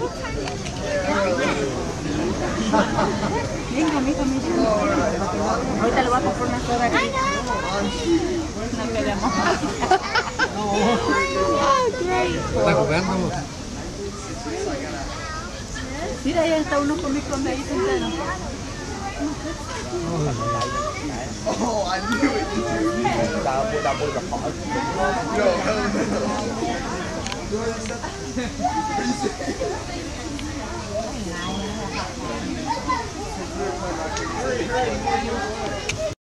Venga, mija, mija. Ahorita le voy a comprar una soda. No queremos. ¿Está jugando? Mira, ya está uno con mi conde ahí sentado. Oh, I knew it. That was a hard. No.